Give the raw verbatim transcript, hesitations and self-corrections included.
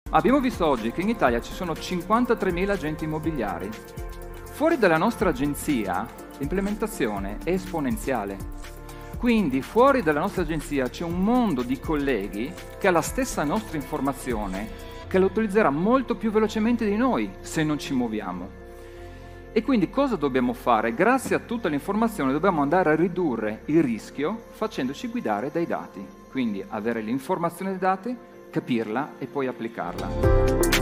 Abbiamo visto oggi che in Italia ci sono cinquantatremila agenti immobiliari. Fuori dalla nostra agenzia l'implementazione è esponenziale. Quindi fuori dalla nostra agenzia c'è un mondo di colleghi che ha la stessa nostra informazione, che la utilizzerà molto più velocemente di noi se non ci muoviamo. E quindi cosa dobbiamo fare? Grazie a tutta l'informazione dobbiamo andare a ridurre il rischio facendoci guidare dai dati. Quindi avere l'informazione dei dati, capirla e poi applicarla.